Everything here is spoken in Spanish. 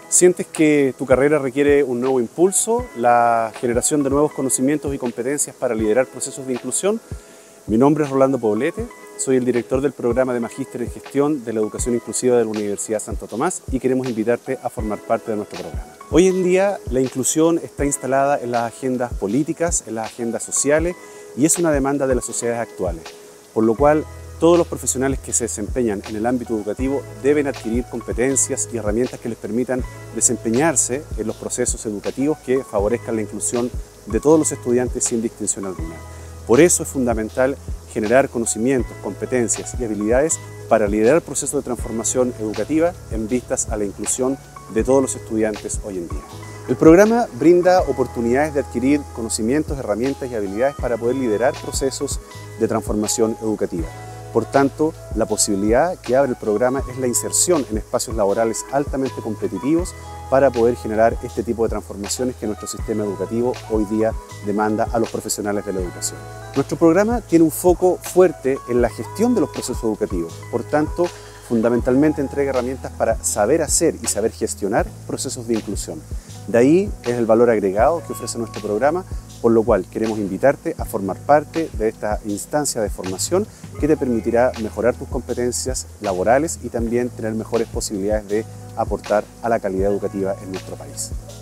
¿Sientes que tu carrera requiere un nuevo impulso, la generación de nuevos conocimientos y competencias para liderar procesos de inclusión? Mi nombre es Rolando Poblete, soy el director del programa de Magíster en Gestión de la Educación Inclusiva de la Universidad Santo Tomás y queremos invitarte a formar parte de nuestro programa. Hoy en día la inclusión está instalada en las agendas políticas, en las agendas sociales y es una demanda de las sociedades actuales, por lo cual todos los profesionales que se desempeñan en el ámbito educativo deben adquirir competencias y herramientas que les permitan desempeñarse en los procesos educativos que favorezcan la inclusión de todos los estudiantes sin distinción alguna. Por eso es fundamental generar conocimientos, competencias y habilidades para liderar procesos de transformación educativa en vistas a la inclusión de todos los estudiantes hoy en día. El programa brinda oportunidades de adquirir conocimientos, herramientas y habilidades para poder liderar procesos de transformación educativa. Por tanto, la posibilidad que abre el programa es la inserción en espacios laborales altamente competitivos para poder generar este tipo de transformaciones que nuestro sistema educativo hoy día demanda a los profesionales de la educación. Nuestro programa tiene un foco fuerte en la gestión de los procesos educativos, por tanto, fundamentalmente entrega herramientas para saber hacer y saber gestionar procesos de inclusión. De ahí es el valor agregado que ofrece nuestro programa, por lo cual queremos invitarte a formar parte de esta instancia de formación que te permitirá mejorar tus competencias laborales y también tener mejores posibilidades de aportar a la calidad educativa en nuestro país.